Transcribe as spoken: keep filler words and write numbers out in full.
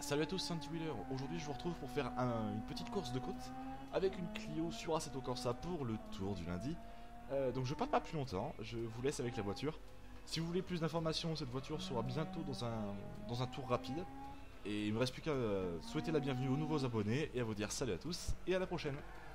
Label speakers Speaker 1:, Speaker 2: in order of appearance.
Speaker 1: Salut à tous, c'est Anti-Wheeler. Aujourd'hui je vous retrouve pour faire un- une petite course de côte avec une Clio sur Assetto Corsa pour le tour du lundi. Euh, donc je parle pas plus longtemps, je vous laisse avec la voiture. Si vous voulez plus d'informations, cette voiture sera bientôt dans un, dans un tour rapide. Et il me reste plus qu'à euh, souhaiter la bienvenue aux nouveaux abonnés et à vous dire salut à tous et à la prochaine.